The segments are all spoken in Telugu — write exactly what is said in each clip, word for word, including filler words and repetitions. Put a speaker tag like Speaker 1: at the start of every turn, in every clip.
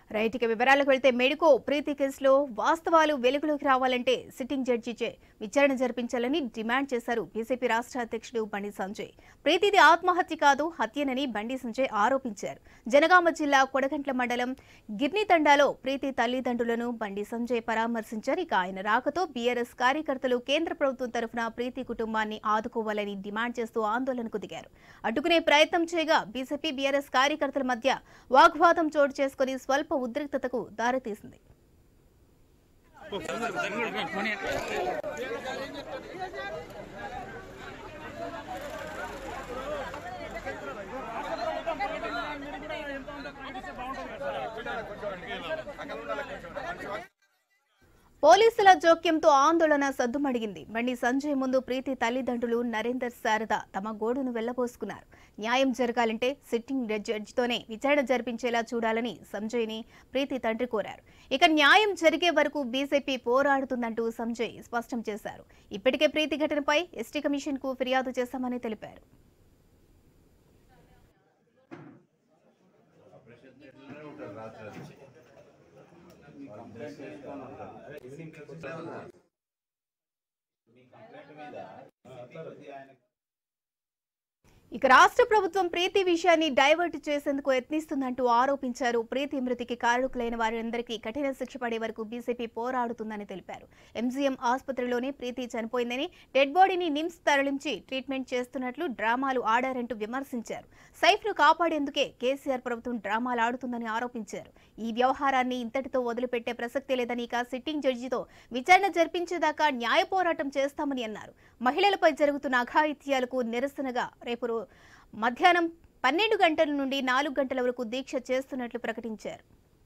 Speaker 1: రైట్ ఇక వివరాలకు వెళ్తే మెడికో ప్రీతి కేసులో వాస్తవాలు వెలుగులోకి రావాలంటే సిట్టింగ్ జడ్జిచే విచారణ జరిపించాలని డిమాండ్ చేశారు బీజేపీ రాష్ట్ర అధ్యక్షుడు బండి సంజయ్. ప్రీతిది ఆత్మహత్య కాదు హత్యనని బండి సంజయ్ ఆరోపించారు. జనగామ జిల్లా కొడగంట్ల మండలం గిర్నితండాలో ప్రీతి తల్లిదండ్రులను బండి సంజయ్ పరామర్శించారు. ఇక ఆయన రాకతో బీఆర్ఎస్ కార్యకర్తలు కేంద్ర ప్రభుత్వం తరఫున ప్రీతి కుటుంబాన్ని ఆదుకోవాలని డిమాండ్ చేస్తూ ఆందోళనకు దిగారు. అడ్డుకునే ప్రయత్నం చేయగా బీజేపీ బీఆర్ఎస్ కార్యకర్తల మధ్య వాగ్వాదం చోటు చేసుకుని స్వల్ప ఉద్రిక్తతకు దారితీసింది. పోలీసుల జోక్యంతో ఆందోళన సద్దుమడిగింది. బండి సంజయ్ ముందు ప్రీతి తల్లిదండ్రులు నరేందర్, శారద తమ గోడును వెళ్లబోసుకున్నారు. న్యాయం జరగాలంటే సిట్టింగ్ జడ్జితోనే విచారణ జరిపించేలా చూడాలని సంజయ్ని ప్రీతి తండ్రి కోరారు. ఇక న్యాయం జరిగే వరకు బీజేపీ పోరాడుతుందంటూ సంజయ్ స్పష్టం చేశారు. ఇప్పటికే ప్రీతి ఘటనపై ఎస్టీ కమిషన్ కు ఫిర్యాదు చేశామని తెలిపారు. ఇక రాష్ట్ర ప్రభుత్వం ప్రీతి విషయాన్ని డైవర్ట్ చేసేందుకు యత్నిస్తుందంటూ ఆరోపించారు. ప్రీతి మృతికి కారకులైన వారందరికీ కఠిన శిక్ష పడే వరకు బీజేపీ పోరాడుతుందని తెలిపారు. ఎంజీఎం ఆసుపత్రిలోనే ప్రీతి చనిపోయిందని, డెడ్ బాడీని నిమ్స్ తరలించి ట్రీట్మెంట్ చేస్తున్నట్లు డ్రామాలు ఆడారంటూ విమర్శించారు. సైఫ్ను కాపాడేందుకే కేసీఆర్ ప్రభుత్వం డ్రామాలు ఆడుతుందని ఆరోపించారు. ఈ వ్యవహారాన్ని ఇంతటితో వదిలిపెట్టే ప్రసక్తే లేదని, ఇక సిట్టింగ్ జడ్జితో విచారణ జరిపించేదాకా న్యాయ పోరాటం చేస్తామని అన్నారు. మహిళలపై జరుగుతున్న అఘాయిత్యాలకు నిరసనగా రేపు మధ్యాహ్నం పన్నెండు గంటల నుండి నాలుగు గంటల వరకు దీక్ష చేస్తున్నట్లు ప్రకటించారు.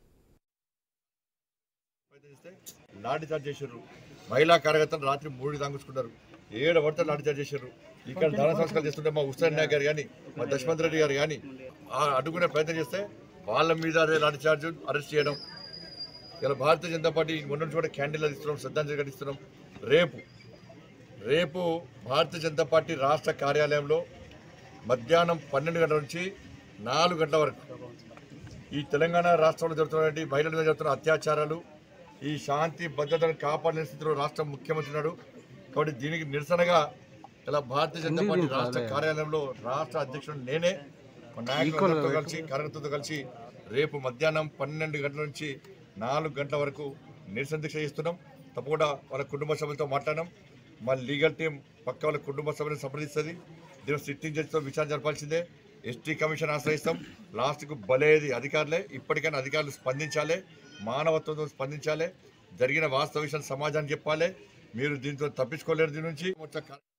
Speaker 2: లాఠీ చార్జ్ చేశారు. మహిళా కార్యకర్తలు రాత్రి మూడు దాంగుసుకున్నారు. ఏడు పడితే లాఠీ చార్జ్ చేశారు. ఇక్కడ ధన సంస్కారం చేస్తుంటే మా హుస్సేన్ నాయక్ గారు కానీ మా దశమంత్ రెడ్డి గారు కానీ అడ్డుకునే ప్రయత్నం చేస్తే వాళ్ళ మీద అదే లాఠీ చార్జ్ అరెస్ట్ చేయడం. ఇలా భారతీయ జనతా పార్టీ మొన్న నుంచి కూడా క్యాండిల్ ఇస్తున్నాం, శ్రద్ధాంజలి ఘటిస్తున్నాం. రేపు రేపు భారతీయ జనతా పార్టీ రాష్ట్ర కార్యాలయంలో మధ్యాహ్నం పన్నెండు గంటల నుంచి నాలుగు గంటల వరకు ఈ తెలంగాణ రాష్ట్రంలో జరుగుతున్నటువంటి మహిళల మీద జరుగుతున్న అత్యాచారాలు, ఈ శాంతి భద్రతను కాపాడిన స్థితిలో రాష్ట్ర ముఖ్యమంత్రి ఉన్నాడు. కాబట్టి దీనికి నిరసనగా ఇలా భారతీయ జనతా పార్టీ రాష్ట్ర కార్యాలయంలో రాష్ట్ర అధ్యక్షుడు నేనే మా నాయకులతో కలిసి కార్యకర్తలతో కలిసి రేపు మధ్యాహ్నం పన్నెండు గంటల నుంచి నాలుగు గంటల వరకు నిరసన దీక్ష చేస్తున్నాం. తప్పకుండా వాళ్ళ కుటుంబ సభ్యులతో మాట్లాడడం, మా లీగల్ టీం పక్క వాళ్ళ కుటుంబ సభ్యులను సంప్రదిస్తుంది. దీని సిట్టింగ్ జడ్జితో విచారణ జరపాల్సిందే. ST commission ఆశ్రయిస్తాం. లాస్ట్కు బలేది అధికారులే. ఇప్పటికైనా అధికారులు స్పందించాలి, మానవత్వంతో స్పందించాలి, జరిగిన వాస్తవ విషయాన్ని సమాజానికి చెప్పాలి. మీరు దీంతో తప్పించుకోలేరు. దీని నుంచి